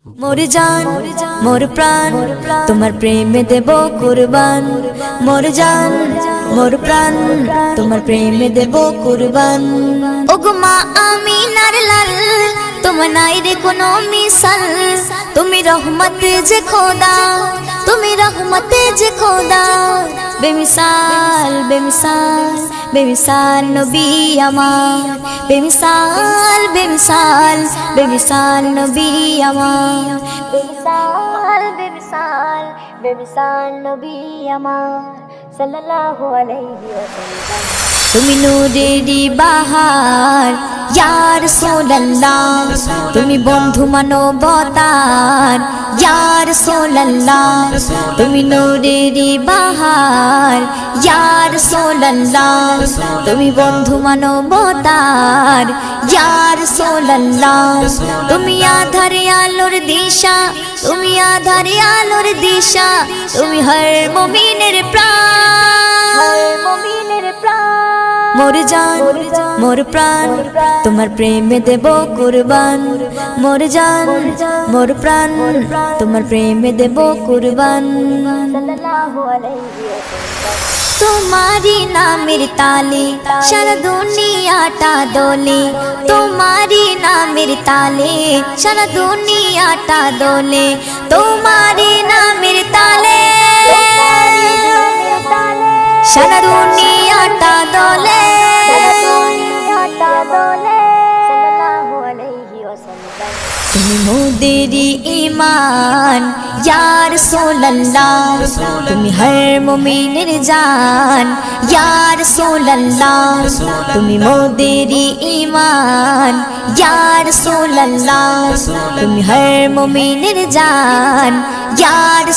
मोर जान मोर प्राण तुम्हार प्रेमे देव कुर्बान। मोर जान मोर प्राण तुम्हार प्रेमे देव कुर्बान। ओगो मा आमिनार लाल तुम्हार नाई रे कोनो मिसाल। तुमी रहमत जे खोदा तुमी रहमत जे खोदा। बेमिसाल बेमिसाल बेमिसाल नबी आमार। बेमिसाल बेमिसाल बेमिसाल नबी आमार। बेमिसाल बेमिसाल बेमिसाल नबी आमार सल्लल्लाहु अलैहि वसल्लम। तुमी नूरेरी बाहार या रसूलल्लाह। तुमी बंधु मानवतार या रसूलल्लाह। तुमी नूरेरी बाहार या रसूलल्लाह। तुमी बंधु मानवतार या रसूलल्लाह। तुमी आधार आलोर दिशा तुमी आधार आलोर दिशा। तुमी हर मुमिनेर प्राण हर मुमिनेर प्राण। मोर जान मोर प्राण तुम्हार प्रेमे देव कुर्बान। मोर जान मोर प्राण तुम्हार प्रेमे देव कुर्बान। तुम्हारी नामेर ताले सारा दुनियाटा दोले। तुम्हारी नामेर ताले सारा दुनियाटा दोले। तुम्हारी नामेर ताले सारा दुनियाटा दोले। तुमी मोदेरी ईमान या रसूलल्लाह। तुमी हर मुमिनेर जान या रसूलल्लाह। तुमी मोदेरी ईमान या रसूलल्लाह। तुमी हर मुमिनेर जान या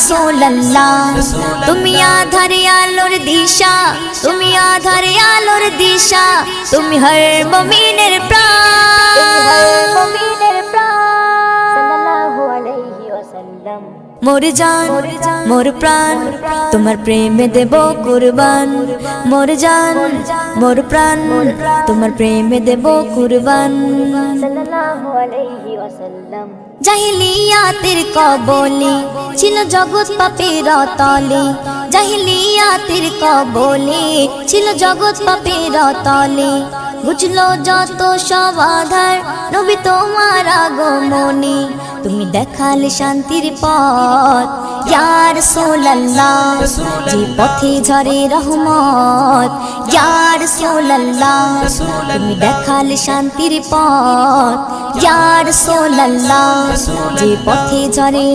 रसूलल्लाह। तुमी आधार आलोर दिशा तुमी आधार आलोर दिशा। तुमी हर मुमिनेर प्राण हर मुमिनेर प्राण सल्लल्लाहु अलैहि वसल्लम। मोर जान मोर प्राण तुम्हार प्रेमे देव कुर्बान। मोर जान मोर प्राण तुम्हार प्रेमे देव कुर्बान सल्लल्लाहु अलैहि वसल्लम। জাহিলিয়াতের কবলে ছিল জগৎ পাপের তলে। জাহিলিয়াতের কবলে ছিল জগৎ পাপের তলে। বুঝলো যত সব আধার নবী তোমার আগমনে। তুমি দেখালে শান্তির পথ ইয়া রাসূলুল্লাহ। যে পথে ঝরে রহমত ইয়া রাসূলুল্লাহ। তুমি দেখালে শান্তির পথ ইয়া রাসূলুল্লাহ। যে পথে ঝরে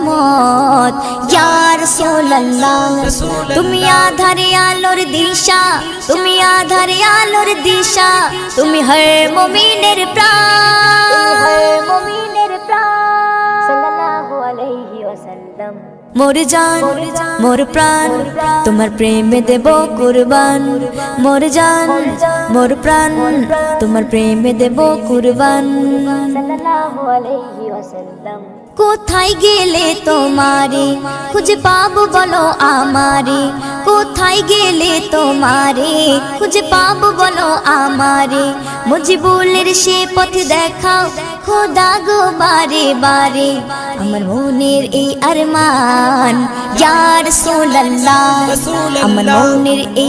রহমত ইয়া রাসূলুল্লাহ। তুমি আধার আলোর দিশা তুমি আধার আলোর দিশা। তুমি হর মুমিনের প্রাণ হর মুমিনের প্রাণ সাল্লাল্লাহু আলাইহি ওয়াসাল্লাম। मोर जान मोर प्राण तुम्हार प्रेमे देव कुर्बान। मोर जान मोर प्राण तुम्हार प्रेमे देव कुर्बान सल्लल्लाहु अलैहि वसल्लम। কোথায় গেলে তোমারে খুঁজে পাবো বলো আমারে। কোথায় গেলে তোমারে খুঁজে পাবো বলো আমারে। মজিবুলের সে পথ দেখাও খোদা গো বারে বারে। আমার মনের এই আরমান ইয়া রাসূলুল্লাহ। আমার মনের এই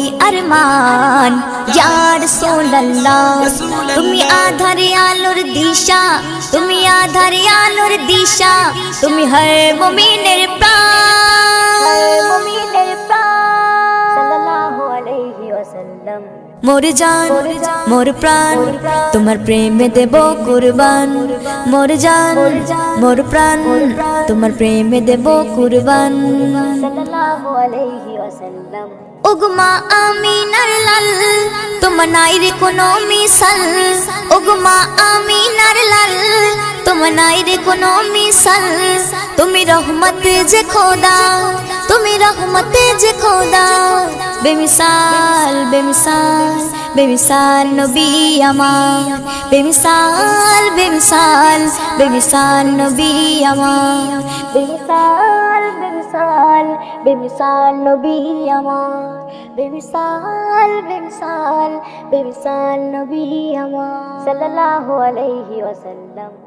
আরমান ইয়া রাসূলুল্লাহ। তুমি আধার আলোর দিশা তুমি আধার আলোর দিশা। তুমি হর মুমিনের প্রাণ হর মুমিনের প্রাণ সাল্লাল্লাহু আলাইহি ওয়াসাল্লাম। मोर जान मोर प्राण तुम्हार प्रेमे देव कुर्बान। मोर जान मोर प्राण तुम्हार प्रेमे देव कुर्बान सल्लल्लाहु अलैहि वसल्लम। ओगो मा आमिनार लाल तुम्हार नाई रे कोनो मिसाल। ओगो मा आमिनार लाल तुम्हार नाई रे कोनो मिसाल। तुमी रहमत जे खोदा तुमी रहमत जे खोदा। बेमिसाल बेमिसाल बेमिसाल नबी आमार। बेमिसाल बेमिसाल बेमिसाल नबी आमार। बेमिसाल बेमिसाल बेमिसाल नबी आमार। बेमिसाल बेमिसाल बेमिसाल नबी आमार सल्लल्लाहु अलैहि वसल्लम।